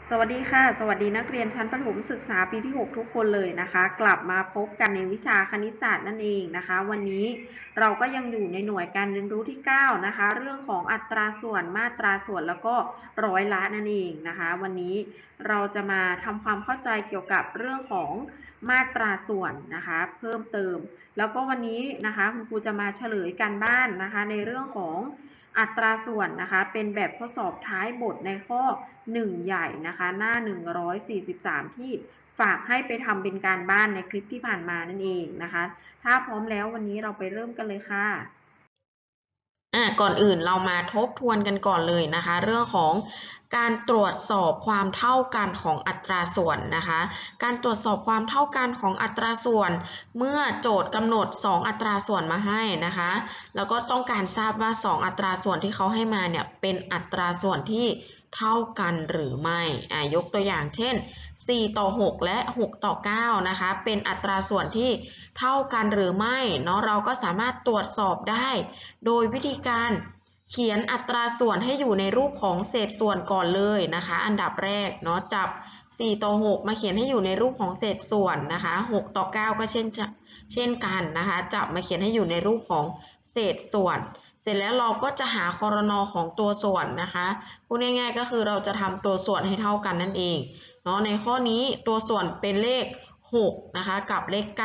สวัสดีค่ะสวัสดีนักเรียนชั้นประถมศึกษาปีที่6ทุกคนเลยนะคะกลับมาพบกันในวิชาคณิตศาสตร์นั่นเองนะคะวันนี้เราก็ยังอยู่ในหน่วยการเรียนรู้ที่9นะคะเรื่องของอัตราส่วนมาตราส่วนแล้วก็ร้อยละนั่นเองนะคะวันนี้เราจะมาทำความเข้าใจเกี่ยวกับเรื่องของมาตราส่วนนะคะเพิ่มเติมแล้วก็วันนี้นะคะคุณครูจะมาเฉลยการบ้านนะคะในเรื่องของอัตราส่วนนะคะเป็นแบบข้อสอบท้ายบทในข้อ1ใหญ่นะคะหน้า143ที่ฝากให้ไปทำเป็นการบ้านในคลิปที่ผ่านมานั่นเองนะคะถ้าพร้อมแล้ววันนี้เราไปเริ่มกันเลยค่ะก่อนอื่นเรามาทบทวนกันก่อนเลยนะคะเรื่องของการตรวจสอบความเท่ากันของอัตราส่วนนะคะการตรวจสอบความเท่ากันของอัตราส่วนเมื่อโจทย์กำหนด2อัตราส่วนมาให้นะคะแล้วก็ต้องการทราบว่า2อัตราส่วนที่เขาให้มาเนี่ยเป็นอัตราส่วนที่เท่ากันหรือไม่ยกตัวอย่างเช่น4:6และ6:9นะคะเป็นอัตราส่วนที่เท่ากันหรือไม่เนาะเราก็สามารถตรวจสอบได้โดยวิธีการเขียนอัตราส่วนให้อยู่ในรูปของเศษส่วนก่อนเลยนะคะอันดับแรกเนาะจับ4:6มาเขียนให้อยู่ในรูปของเศษส่วนนะคะ6:9ก็เช่นกันนะคะจับมาเขียนให้อยู่ในรูปของเศษส่วนเสร็จแล้วเราก็จะหาครน.ของตัวส่วนนะคะพูดง่ายๆก็คือเราจะทำตัวส่วนให้เท่ากันนั่นเองเนาะในข้อนี้ตัวส่วนเป็นเลข6นะคะกับเลข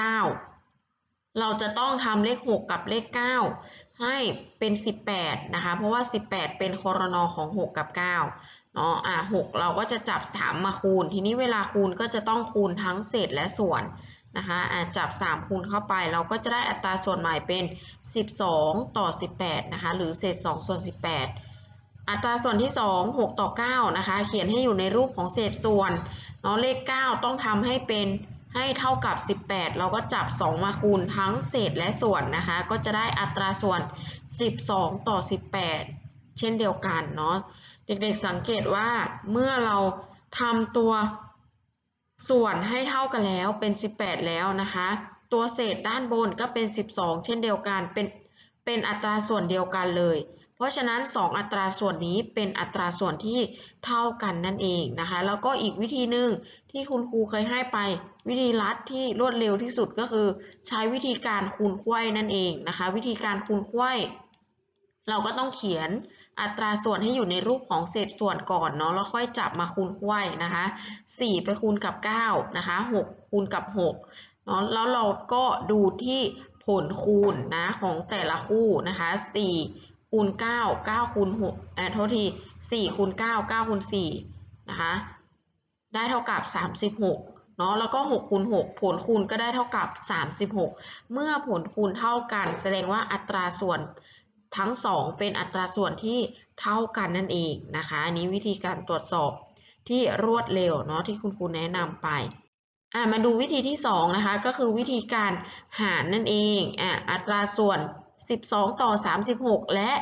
9เราจะต้องทำเลข6กับเลข9ให้เป็น18นะคะเพราะว่า18เป็นครน.ของ6กับ9เนาะ6เราก็จะจับ3มาคูณทีนี้เวลาคูณก็จะต้องคูณทั้งเศษและส่วนนะคะจับ3คูณเข้าไปเราก็จะได้อัตราส่วนใหม่เป็น12:18นะคะหรือเศษ2/18อัตราส่วนที่2 6:9นะคะเขียนให้อยู่ในรูปของเศษส่วนเนาะเลข9ต้องทำให้เท่ากับ18เราก็จับ2มาคูณทั้งเศษและส่วนนะคะก็จะได้อัตราส่วน12:18เช่นเดียวกันเนาะเด็กๆสังเกตว่าเมื่อเราทำตัวส่วนให้เท่ากันแล้วเป็น18แล้วนะคะตัวเศษด้านบนก็เป็น12เช่นเดียวกันเป็นอัตราส่วนเดียวกันเลยเพราะฉะนั้น2อัตราส่วนนี้เป็นอัตราส่วนที่เท่ากันนั่นเองนะคะแล้วก็อีกวิธีหนึ่งที่คุณครูเคยให้ไปวิธีลัดที่รวดเร็วที่สุดก็คือใช้วิธีการคูณไขว้นั่นเองนะคะวิธีการคูณไขว้เราก็ต้องเขียนอัตราส่วนให้อยู่ในรูปของเศษส่วนก่อนเนาะแล้วค่อยจับมาคูณไขว้นะคะ4ไปคูณกับ9นะคะ6คูณกับ6เนาะแล้วเราก็ดูที่ผลคูณนะของแต่ละคู่นะคะ4คูณ9 9คูณ6โทษที4คูณ9 9คูณ4นะคะได้เท่ากับ36เนาะแล้วก็6คูณ6ผลคูณก็ได้เท่ากับ36เมื่อผลคูณเท่ากันแสดงว่าอัตราส่วนทั้ง2เป็นอัตราส่วนที่เท่ากันนั่นเองนะคะอันนี้วิธีการตรวจสอบที่รวดเร็วเนาะที่คุณครูแนะนำไปมาดูวิธีที่2นะคะก็คือวิธีการหารนั่นเองอัตราส่วน12:36และ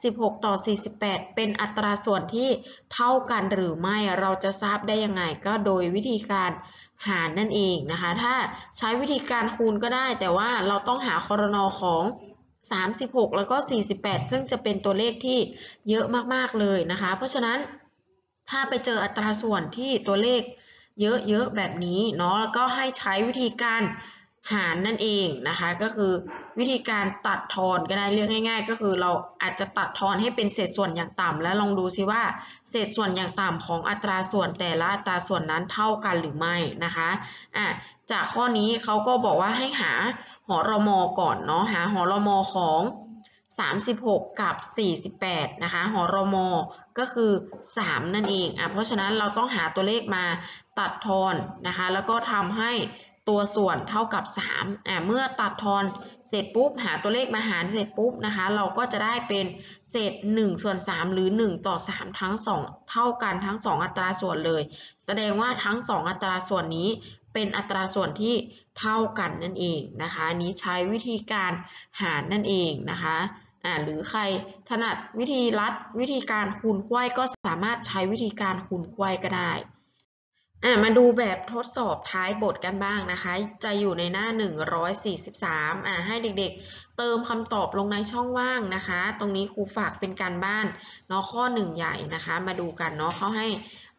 16:48เป็นอัตราส่วนที่เท่ากันหรือไม่เราจะทราบได้ยังไงก็โดยวิธีการหารนั่นเองนะคะถ้าใช้วิธีการคูณก็ได้แต่ว่าเราต้องหาครน.ของ36แล้วก็48ซึ่งจะเป็นตัวเลขที่เยอะมากๆเลยนะคะเพราะฉะนั้นถ้าไปเจออัตราส่วนที่ตัวเลขเยอะๆแบบนี้เนาะแล้วก็ให้ใช้วิธีการหารนั่นเองนะคะก็คือวิธีการตัดทอนก็ได้เรียกง่ายๆก็คือเราอาจจะตัดทอนให้เป็นเศษส่วนอย่างต่ำแล้วลองดูซิว่าเศษส่วนอย่างต่ำของอัตราส่วนแต่ละอัตราส่วนนั้นเท่ากันหรือไม่นะคะจากข้อนี้เขาก็บอกว่าให้หาหรม.ก่อนเนาะหาหรม.ของ36กับ48นะคะหรม.ก็คือ3นั่นเองเพราะฉะนั้นเราต้องหาตัวเลขมาตัดทอนนะคะแล้วก็ทำให้ตัวส่วนเท่ากับ3เมื่อตัดทอนเสร็จปุ๊บหาตัวเลขมาหารเสร็จปุ๊บนะคะเราก็จะได้เป็นเศษ1/3หรือ1:3ทั้ง2เท่ากันทั้ง2อัตราส่วนเลยแสดงว่าทั้ง2อัตราส่วนนี้เป็นอัตราส่วนที่เท่ากันนั่นเองนะคะอันนี้ใช้วิธีการหารนั่นเองนะคะหรือใครถนัดวิธีลัดวิธีการคูณไขว้ก็สามารถใช้วิธีการคูณไขว้ก็ได้มาดูแบบทดสอบท้ายบทกันบ้างนะคะจะอยู่ในหน้า143ให้เด็กๆเติมคำตอบลงในช่องว่างนะคะตรงนี้ครูฝากเป็นการบ้านเนาะข้อ1ใหญ่นะคะมาดูกันเนาะเขาให้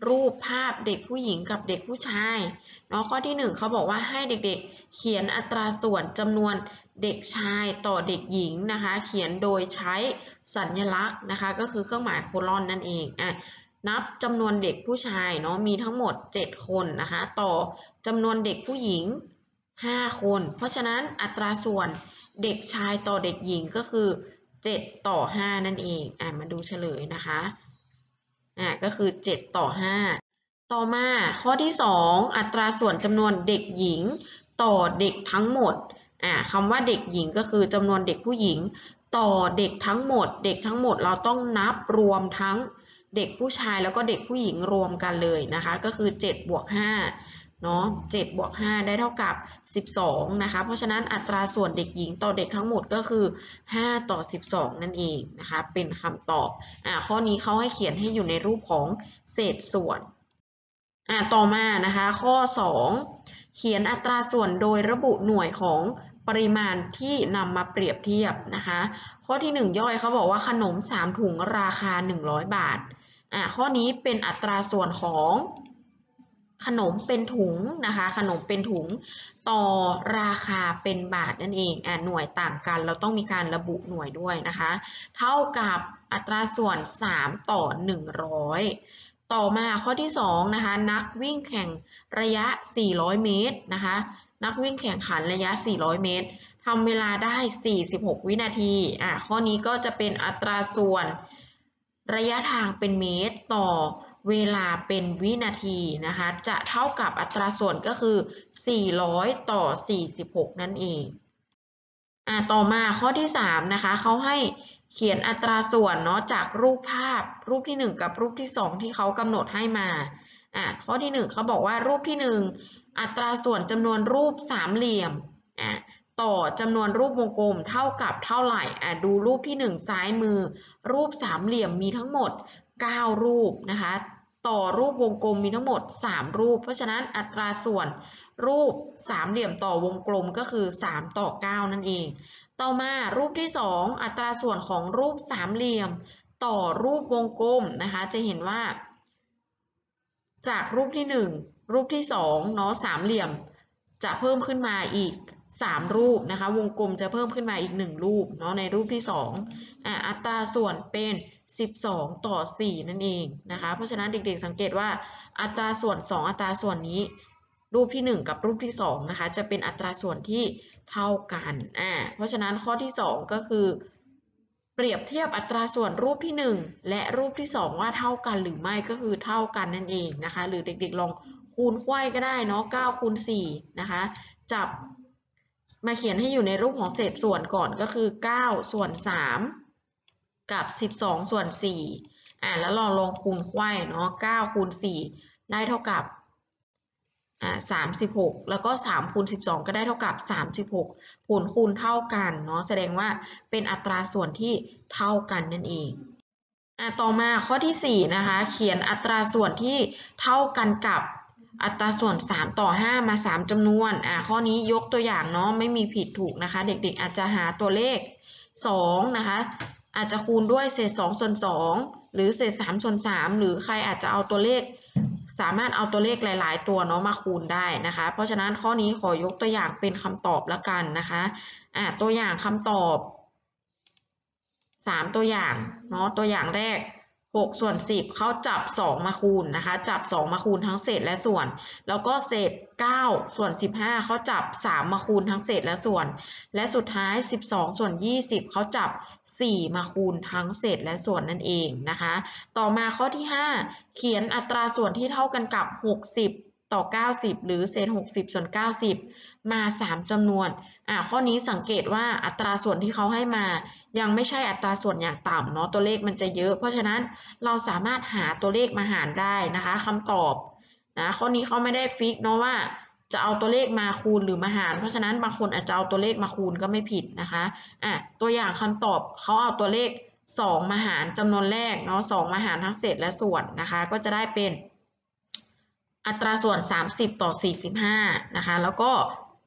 รูปภาพเด็กผู้หญิงกับเด็กผู้ชายเนาะข้อที่1เขาบอกว่าให้เด็กๆเขียนอัตราส่วนจำนวนเด็กชายต่อเด็กหญิงนะคะเขียนโดยใช้สัญลักษณ์นะคะก็คือเครื่องหมายโคลอนนั่นเองนับจำนวนเด็กผู้ชายเนาะมีทั้งหมด7คนนะคะต่อจำนวนเด็กผู้หญิง5คนเพราะฉะนั้นอัตราส่วนเด็กชายต่อเด็กหญิงก็คือ7 ต่อ 5นั่นเองมาดูเฉลยนะคะก็คือ7 ต่อ 5ต่อมาข้อที่2อัตราส่วนจำนวนเด็กหญิงต่อเด็กทั้งหมดคำว่าเด็กหญิงก็คือจำนวนเด็กผู้หญิงต่อเด็กทั้งหมดเด็กทั้งหมดเราต้องนับรวมทั้งเด็กผู้ชายแล้วก็เด็กผู้หญิงรวมกันเลยนะคะก็คือ7 บวก 5เนาะ7 บวก 5ได้เท่ากับ12นะคะเพราะฉะนั้นอัตราส่วนเด็กหญิงต่อเด็กทั้งหมดก็คือ5 ต่อ 12นั่นเองนะคะเป็นคำตอบข้อนี้เขาให้เขียนให้อยู่ในรูปของเศษส่วนต่อมานะคะข้อ2เขียนอัตราส่วนโดยระบุหน่วยของปริมาณที่นำมาเปรียบเทียบนะคะข้อที่1ย่อยเขาบอกว่าขนม3ถุงราคา100 บาทข้อนี้เป็นอัตราส่วนของขนมเป็นถุงนะคะขนมเป็นถุงต่อราคาเป็นบาทนั่นเองหน่วยต่างกันเราต้องมีการระบุหน่วยด้วยนะคะเท่ากับอัตราส่วน3 ต่อ 100ต่อมาข้อที่2นะคะนักวิ่งแข่งระยะ400เมตรนะคะนักวิ่งแข่งขันระยะ400เมตรทำเวลาได้46วินาทีข้อนี้ก็จะเป็นอัตราส่วนระยะทางเป็นเมตรต่อเวลาเป็นวินาทีนะคะจะเท่ากับอัตราส่วนก็คือ400 ต่อ 46นั่นเองต่อมาข้อที่3นะคะเขาให้เขียนอัตราส่วนเนาะจากรูปภาพรูปที่1กับรูปที่2ที่เขากำหนดให้มาข้อที่1เขาบอกว่ารูปที่1อัตราส่วนจำนวนรูปสามเหลี่ยมต่อจำนวนรูปวงกลมเท่ากับเท่าไหร่ดูรูปที่1ซ้ายมือรูปสามเหลี่ยมมีทั้งหมด9รูปนะคะต่อรูปวงกลมมีทั้งหมด3รูปเพราะฉะนั้นอัตราส่วนรูปสามเหลี่ยมต่อวงกลมก็คือ3 ต่อ 9นั่นเองต่อมารูปที่2อัตราส่วนของรูปสามเหลี่ยมต่อรูปวงกลมนะคะจะเห็นว่าจากรูปที่1รูปที่2เนาะสามเหลี่ยมจะเพิ่มขึ้นมาอีก3รูปนะคะวงกลมจะเพิ่มขึ้นมาอีก1รูปเนาะในรูปที่2อัตราส่วนเป็น12 ต่อ 4นั่นเองนะคะเพราะฉะนั้นเด็กๆสังเกตว่าอัตราส่วน2อัตราส่วนนี้รูปที่1กับรูปที่2นะคะจะเป็นอัตราส่วนที่เท่ากันเพราะฉะนั้นข้อที่2ก็คือเปรียบเทียบอัตราส่วนรูปที่1และรูปที่2ว่าเท่ากันหรือไม่ก็คือเท่ากันนั่นเองนะคะหรือเด็กๆลองคูณไขว้ก็ได้เนาะ9 คูณ 4นะคะจับมาเขียนให้อยู่ในรูปของเศษส่วนก่อนก็คือ9 ส่วน 3กับ12 ส่วน 4แล้วเราลองคูณไขว้เนาะ9 คูณ 4ได้เท่ากับ36แล้วก็3 คูณ 12ก็ได้เท่ากับ36ผลคูณเท่ากันเนาะแสดงว่าเป็นอัตราส่วนที่เท่ากันนั่นเองต่อมาข้อที่4นะคะเขียนอัตราส่วนที่เท่ากันกับอัตราส่วน3 ต่อ 5มา3จำนวนข้อนี้ยกตัวอย่างเนาะไม่มีผิดถูกนะคะเด็กๆอาจจะหาตัวเลข2นะคะอาจจะคูณด้วยเศษ2 ส่วน 2หรือเศษ3 ส่วน 3หรือใครอาจจะเอาตัวเลขสามารถเอาตัวเลขหลายๆตัวเนาะมาคูณได้นะคะเพราะฉะนั้นข้อนี้ขอยกตัวอย่างเป็นคำตอบละกันนะคะตัวอย่างคำตอบ3ตัวอย่างเนาะตัวอย่างแรก6 ส่วน 10เขาจับ2มาคูณนะคะจับ2มาคูณทั้งเศษและส่วนแล้วก็เศษ9 ส่วน 15เขาจับ3มาคูณทั้งเศษและส่วนและสุดท้าย12 ส่วน 20เขาจับ4มาคูณทั้งเศษและส่วนนั่นเองนะคะต่อมาข้อที่5เขียนอัตราส่วนที่เท่ากันกับ60 ต่อ 90หรือเศษ60 ส่วน 90มา3จำนวนข้อนี้สังเกตว่าอัตราส่วนที่เขาให้มายังไม่ใช่อัตราส่วนอย่างต่ำเนาะตัวเลขมันจะเยอะเพราะฉะนั้นเราสามารถหาตัวเลขมาหารได้นะคะคำตอบนะข้อนี้เขาไม่ได้ฟิกเนาะว่าจะเอาตัวเลขมาคูณหรือมาหารเพราะฉะนั้นบางคนอาจจะเอาตัวเลขมาคูณก็ไม่ผิดนะคะตัวอย่างคำตอบเขาเอาตัวเลข2มาหารจำนวนแรกเนาะ2มาหารทั้งเศษและส่วนนะคะก็จะได้เป็นอัตราส่วน30 ต่อ 45นะคะแล้วก็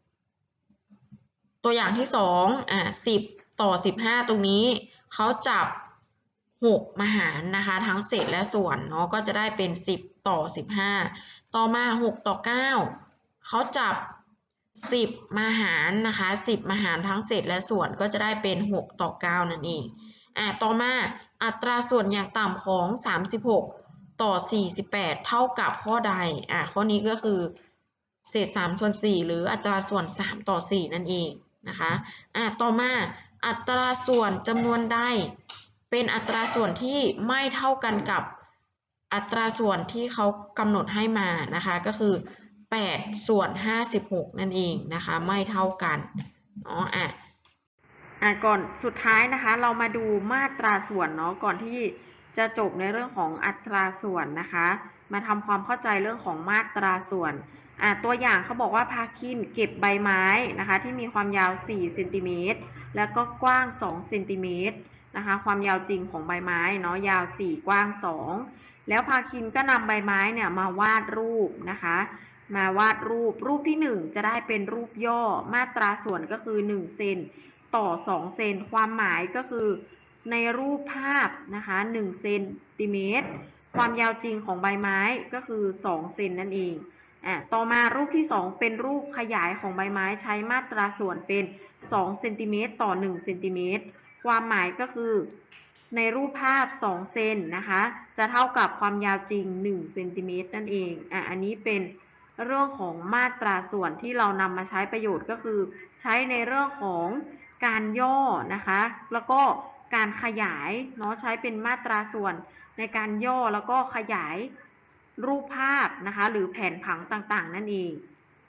ตัวอย่างที่2 10 ต่อ 15ตรงนี้เขาจับ6มาหารนะคะทั้งเศษและส่วนเนาะก็จะได้เป็น10 ต่อ 15ต่อมา6ต่อ9เขาจับ10มาหารนะคะ10มาหารทั้งเศษและส่วนก็จะได้เป็น6ต่อ9นั่นเองต่อมาอัตราส่วนอย่างต่ำของ36ต่อ48เท่ากับข้อใดข้อนี้ก็คือเศษ3ส่วน4หรืออัตราส่วน3ต่อ4นั่นเองนะคะต่อมาอัตราส่วนจำนวนใดเป็นอัตราส่วนที่ไม่เท่ากันกับอัตราส่วนที่เขากำหนดให้มานะคะก็คือ8ส่วน56นั่นเองนะคะไม่เท่ากันก่อนสุดท้ายนะคะเรามาดูมาตราส่วนเนาะก่อนที่จะจบในเรื่องของอัตราส่วนนะคะมาทำความเข้าใจเรื่องของมาตราส่วนตัวอย่างเขาบอกว่าพาคินเก็บใบไม้นะคะที่มีความยาว4เซนติเมตรแล้วก็กว้าง2เซนติเมตรนะคะความยาวจริงของใบไม้เนาะยาว4กว้าง2แล้วพาคินก็นำใบไม้เนี่ยมาวาดรูปนะคะมาวาดรูปที่1จะได้เป็นรูปย่อมาตราส่วนก็คือ1เซนต่อ2เซนความหมายก็คือในรูปภาพนะคะ1เซนติเมตรความยาวจริงของใบไม้ก็คือ2เซนนั่นเองต่อมารูปที่2เป็นรูปขยายของใบไม้ใช้มาตราส่วนเป็น2เซนติเมตรต่อ1เซนติเมตรความหมายก็คือในรูปภาพ2เซนนะคะจะเท่ากับความยาวจริง1เซนติเมตรนั่นเองอันนี้เป็นเรื่องของมาตราส่วนที่เรานำมาใช้ประโยชน์ก็คือใช้ในเรื่องของการย่อนะคะแล้วก็การขยายเนาะใช้เป็นมาตราส่วนในการย่อแล้วก็ขยายรูปภาพนะคะหรือแผนผังต่างๆนั่นเอง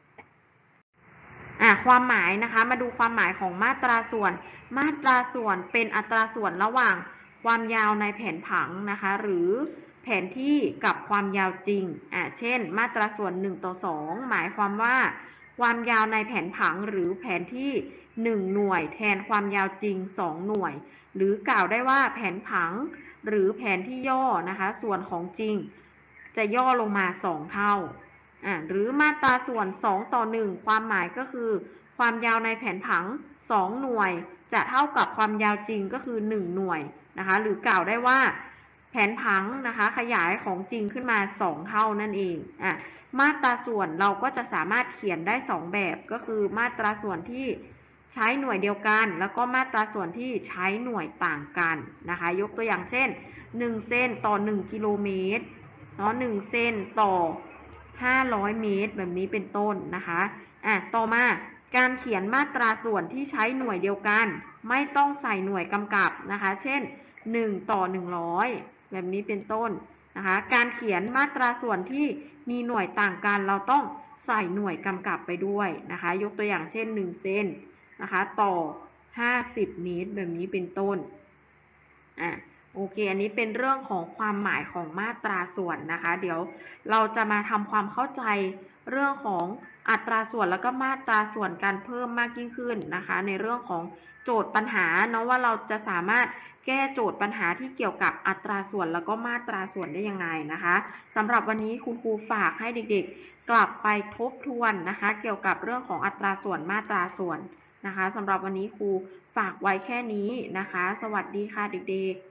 ความหมายนะคะมาดูความหมายของมาตราส่วนมาตราส่วนเป็นอัตราส่วนระหว่างความยาวในแผนผังนะคะหรือแผนที่กับความยาวจริงเช่นมาตราส่วน1ต่อ2หมายความว่าความยาวในแผนผังหรือแผนที่1หน่วยแทนความยาวจริง2หน่วยหรือกล่าวได้ว่าแผนผังหรือแผนที่ย่อนะคะส่วนของจริงจะย่อลงมา2เท่าหรือมาตราส่วน2ต่อ1ความหมายก็คือความยาวในแผนผัง2หน่วยจะเท่ากับความยาวจริงก็คือ1หน่วยนะคะหรือกล่าวได้ว่าแผนผังนะคะขยายของจริงขึ้นมา2เท่านั่นเองมาตราส่วนเราก็จะสามารถเขียนได้2แบบก็คือมาตราส่วนที่ใช้หน่วยเดียวกันแล้วก็มาตราส่วนที่ใช้หน่วยต่างกันนะคะยกตัวอย่างเช่น1เซนต่อ1กิโลเมตรเนาะ1เซนต่อ500เมตรแบบนี้เป็นต้นนะคะต่อมาการเขียนมาตราส่วนที่ใช้หน่วยเดียวกันไม่ต้องใส่หน่วยกำกับนะคะเช่น1ต่อ100แบบนี้เป็นต้นนะคะการเขียนมาตราส่วนที่มีหน่วยต่างกันเราต้องใส่หน่วยกำกับไปด้วยนะคะยกตัวอย่างเช่น1เซนนะคะต่อ50เมตรแบบนี้เป็นต้นโอเคอันนี้เป็นเรื่องของความหมายของมาตราส่วนนะคะเดี๋ยวเราจะมาทำความเข้าใจเรื่องของอัตราส่วนแล้วก็มาตราส่วนการเพิ่มมากยิ่งขึ้นนะคะในเรื่องของโจทย์ปัญหาเนาะว่าเราจะสามารถแก้โจทย์ปัญหาที่เกี่ยวกับอัตราส่วนแล้วก็มาตราส่วนได้ยังไงนะคะสำหรับวันนี้คุณครูฝากให้เด็กๆกลับไปทบทวนนะคะเกี่ยวกับเรื่องของอัตราส่วนมาตราส่วนนะคะสำหรับวันนี้ครูฝากไว้แค่นี้นะคะสวัสดีค่ะเด็กๆ